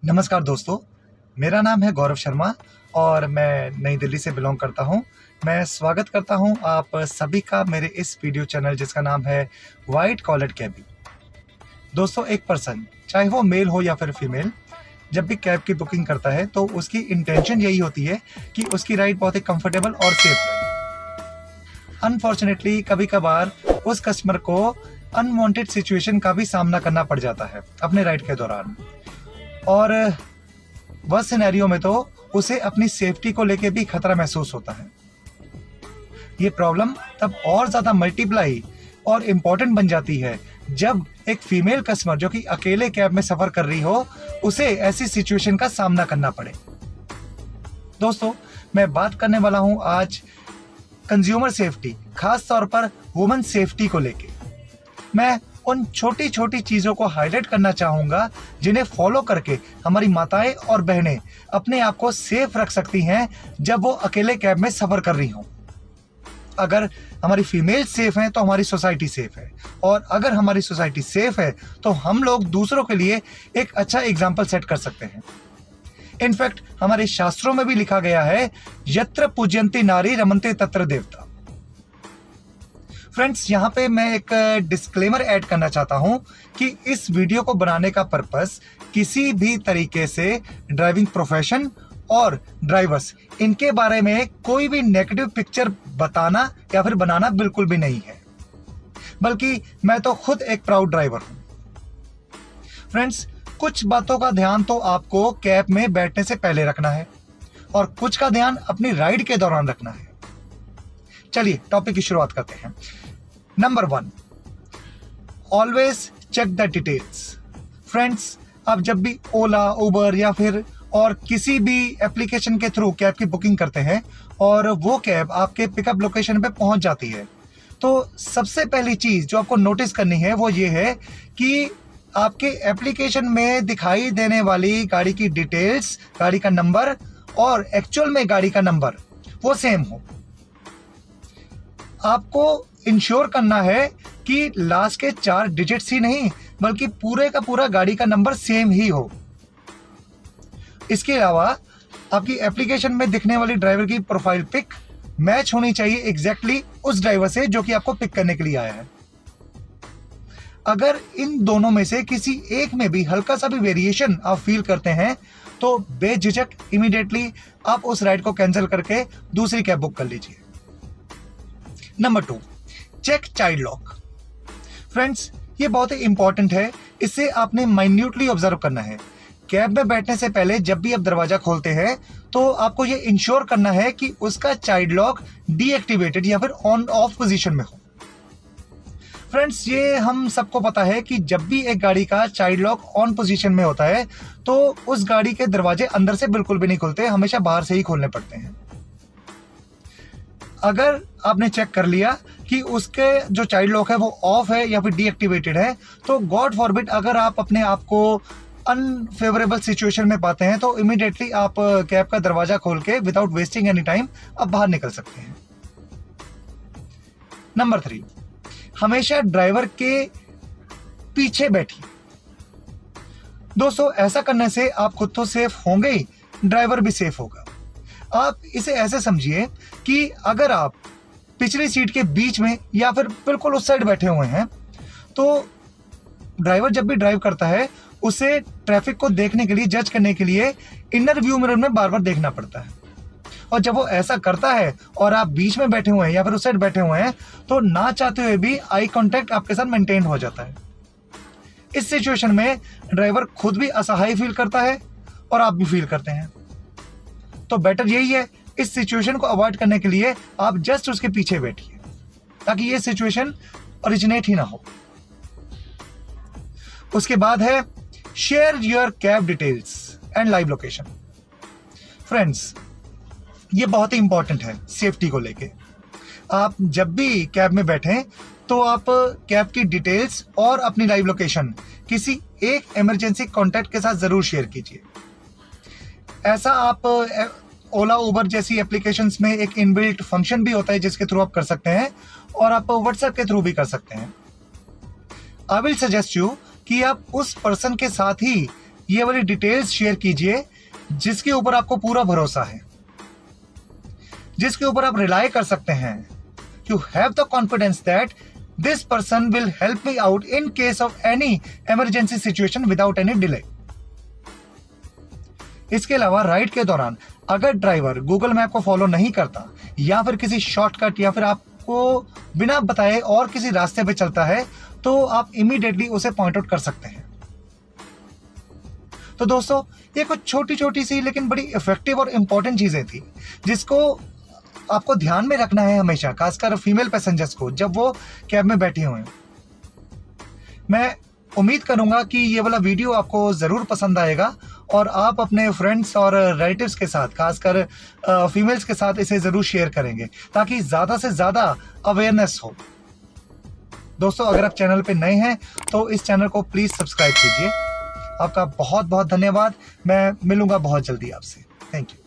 नमस्कार दोस्तों, मेरा नाम है गौरव शर्मा और मैं नई दिल्ली से बिलोंग करता हूं। मैं स्वागत करता हूं आप सभी का मेरे इस वीडियो चैनल जिसका नाम है वाइट कॉलर कैबी। दोस्तों, एक पर्सन चाहे वो मेल हो या फिर फीमेल, जब भी कैब की बुकिंग करता है तो उसकी इंटेंशन यही होती है कि उसकी राइड बहुत ही कंफर्टेबल और सेफ रहे। अनफॉर्चुनेटली कभी कभार उस कस्टमर को अनवांटेड सिचुएशन का भी सामना करना पड़ जाता है अपने राइड के दौरान, और वह सिनेरियो में तो उसे अपनी सेफ्टी को लेके भी खतरा महसूस होता है। ये प्रॉब्लम तब और ज्यादा मल्टीप्लाई और इम्पोर्टेंट बन जाती है जब एक फीमेल कस्टमर जो कि अकेले कैब में सफर कर रही हो उसे ऐसी सिचुएशन का सामना करना पड़े। दोस्तों, मैं बात करने वाला हूं आज कंज्यूमर सेफ्टी, खास तौर पर वुमेन सेफ्टी को लेके। मैं उन छोटी छोटी चीजों को हाईलाइट करना चाहूंगा जिन्हें फॉलो करके हमारी माताएं और बहनें अपने आप को सेफ रख सकती हैं जब वो अकेले कैब में सफर कर रही हों। अगर हमारी फीमेल सेफ हैं तो हमारी सोसाइटी सेफ है, और अगर हमारी सोसाइटी सेफ है तो हम लोग दूसरों के लिए एक अच्छा एग्जाम्पल सेट कर सकते हैं। इनफैक्ट हमारे शास्त्रों में भी लिखा गया है, यत्र पूज्यन्ते नारी रमन्ते तत्र देवता। फ्रेंड्स, यहाँ पे मैं एक डिस्क्लेमर ऐड करना चाहता हूँ कि इस वीडियो को बनाने का पर्पस किसी भी तरीके से ड्राइविंग प्रोफेशन और ड्राइवर्स इनके बारे में कोई भी नेगेटिव पिक्चर बताना या फिर बनाना बिल्कुल भी नहीं है, बल्कि मैं तो खुद एक प्राउड ड्राइवर हूँ। फ्रेंड्स, कुछ बातों का ध्यान तो आपको कैब में बैठने से पहले रखना है और कुछ का ध्यान अपनी राइड के दौरान रखना है। चलिए टॉपिक की शुरुआत करते हैं। Number 1, always check the details. Friends, आप जब भी ओला, उबर या फिर और किसी भी एप्लीकेशन के थ्रू कैब की बुकिंग करते हैं और वो कैब आपके पिकअप लोकेशन पे पहुंच जाती है, तो सबसे पहली चीज जो आपको नोटिस करनी है वो ये है कि आपके एप्लीकेशन में दिखाई देने वाली गाड़ी की डिटेल्स, गाड़ी का नंबर और एक्चुअल में गाड़ी का नंबर वो सेम हो। आपको इंश्योर करना है कि लास्ट के 4 डिजिट्स ही नहीं बल्कि पूरे का पूरा गाड़ी का नंबर सेम ही हो। इसके अलावा आपकी एप्लीकेशन में दिखने वाली ड्राइवर की प्रोफाइल पिक मैच होनी चाहिए एग्जैक्टली उस ड्राइवर से जो कि आपको पिक करने के लिए आया है। अगर इन दोनों में से किसी एक में भी हल्का सा भी वेरिएशन आप फील करते हैं तो बेझिझक इमीडिएटली आप उस राइड को कैंसिल करके दूसरी कैब बुक कर लीजिए। Number 2, check child lock. Friends, ये बहुत ही इंपॉर्टेंट है, इसे आपने माइन्यूटली ऑब्जर्व करना है। कैब में बैठने से पहले जब भी आप दरवाजा खोलते हैं तो आपको ये इंश्योर करना है कि उसका चाइल्ड लॉक डीएक्टिवेटेड या फिर ऑन ऑफ पोजीशन में हो। फ्रेंड्स, ये हम सबको पता है कि जब भी एक गाड़ी का चाइल्ड लॉक ऑन पोजीशन में होता है तो उस गाड़ी के दरवाजे अंदर से बिल्कुल भी नहीं खुलते, हमेशा बाहर से ही खोलने पड़ते हैं। अगर आपने चेक कर लिया कि उसके जो चाइल्ड लॉक है वो ऑफ है या फिर डीएक्टिवेटेड है, तो गॉड फॉरबिड अगर आप अपने आप को अनफेवरेबल सिचुएशन में पाते हैं तो इमीडिएटली आप कैब का दरवाजा खोल के विदाउट वेस्टिंग एनी टाइम आप बाहर निकल सकते हैं। नंबर 3, हमेशा ड्राइवर के पीछे बैठिए। दोस्तों, ऐसा करने से आप खुद तो सेफ होंगे ही, ड्राइवर भी सेफ होगा। आप इसे ऐसे समझिए कि अगर आप पिछली सीट के बीच में या फिर बिल्कुल उस साइड बैठे हुए हैं तो ड्राइवर जब भी ड्राइव करता है उसे ट्रैफिक को देखने के लिए, जज करने के लिए इनर व्यू मिरर में बार बार देखना पड़ता है। और जब वो ऐसा करता है और आप बीच में बैठे हुए हैं या फिर उस साइड बैठे हुए हैं तो ना चाहते हुए भी आई कांटेक्ट आपके साथ मेंटेन हो जाता है। इस सिचुएशन में ड्राइवर खुद भी असहाय फील करता है और आप भी फील करते हैं। तो बेटर यही है, इस सिचुएशन को अवॉइड करने के लिए आप जस्ट उसके पीछे बैठिए ताकि ये सिचुएशन ओरिजिनेट ही ना हो। उसके बाद है share your cab details and live location. Friends, ये बहुत ही इंपॉर्टेंट है सेफ्टी को लेके। आप जब भी कैब में बैठें तो आप कैब की डिटेल्स और अपनी लाइव लोकेशन किसी एक इमरजेंसी कॉन्टैक्ट के साथ जरूर शेयर कीजिए। ऐसा आप ओला, उबर जैसी एप्लीकेशंस में एक इनबिल्ट फंक्शन भी होता है जिसके थ्रू आप कर सकते हैं, और आप व्हाट्सएप के थ्रू भी कर सकते हैं। आई विल सजेस्ट यू कि आप उस पर्सन के साथ ही ये वाली डिटेल्स शेयर कीजिए जिसके ऊपर आपको पूरा भरोसा है, जिसके ऊपर आप रिलाई कर सकते हैं। You have the confidence that this person will help me out in case of any emergency situation without any delay. इसके अलावा राइड के दौरान अगर ड्राइवर गूगल मैप को फॉलो नहीं करता या फिर किसी शॉर्टकट या फिर आपको बिना बताए और किसी रास्ते पे चलता है तो आप इमीडिएटली उसे पॉइंट आउट कर सकते हैं। तो दोस्तों, ये कुछ छोटी छोटी सी लेकिन बड़ी इफेक्टिव और इंपॉर्टेंट चीजें थी जिसको आपको ध्यान में रखना है हमेशा, खासकर फीमेल पैसेंजर्स को जब वो कैब में बैठी हुए। मैं उम्मीद करूंगा कि ये वाला वीडियो आपको जरूर पसंद आएगा और आप अपने फ्रेंड्स और रिलेटिव्स के साथ, खासकर फीमेल्स के साथ इसे जरूर शेयर करेंगे ताकि ज्यादा से ज्यादा अवेयरनेस हो। दोस्तों, अगर आप चैनल पे नए हैं तो इस चैनल को प्लीज सब्सक्राइब कीजिए। आपका बहुत बहुत धन्यवाद। मैं मिलूंगा बहुत जल्दी आपसे। Thank you.